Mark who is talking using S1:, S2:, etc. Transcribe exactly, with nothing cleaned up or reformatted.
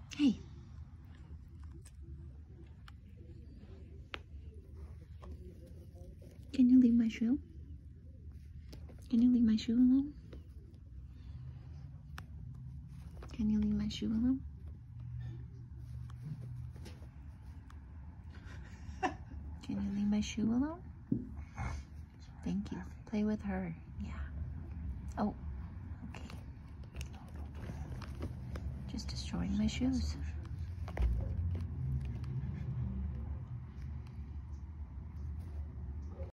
S1: Hey. Can you leave my shoe? Can you leave my shoe alone? Can you leave my shoe alone? Can you leave my shoe alone? Thank you. Play with her. Yeah. Oh, okay. Just destroying my shoes.